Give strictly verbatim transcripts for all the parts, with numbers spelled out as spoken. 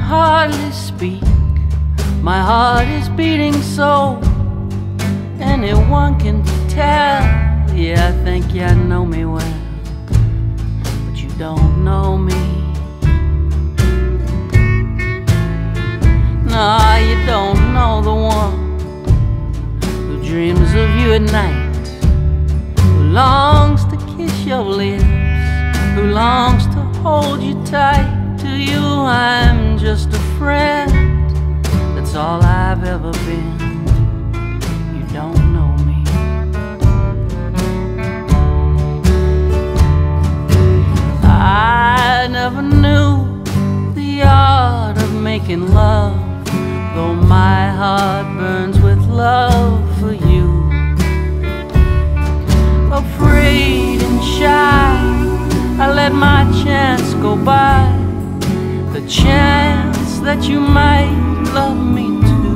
hardly speak. My heart is beating so anyone can tell. Yeah, I think you know me well, but you don't know me. No, you don't know the one who dreams of you at night, who longs to kiss your lips, who longs to hold you tight. To you I'm just a friend, that's all I've ever been. You don't know me. I never knew the art of making love, though my heart burns with love for you. Afraid and shy, I let my chance go by, the chance that you might love me too.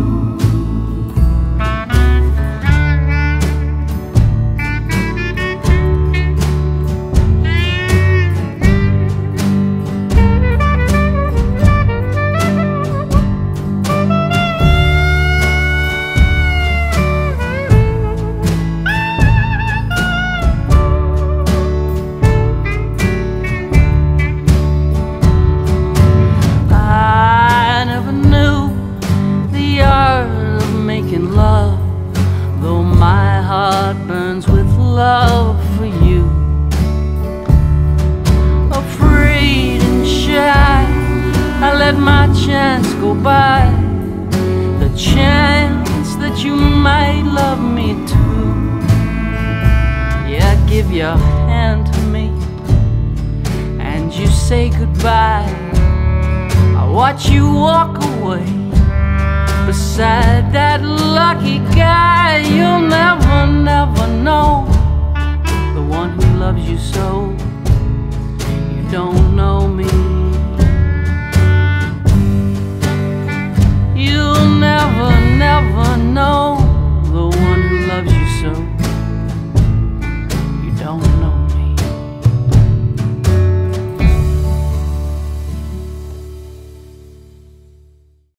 Love, though my heart burns with love for you. Afraid and shy, I let my chance go by, the chance that you might love me too. Yeah, give your hand to me and you say goodbye. I watch you walk away beside that lucky guy. You'll never, never know the one who loves you so. You don't know me. You'll never, never know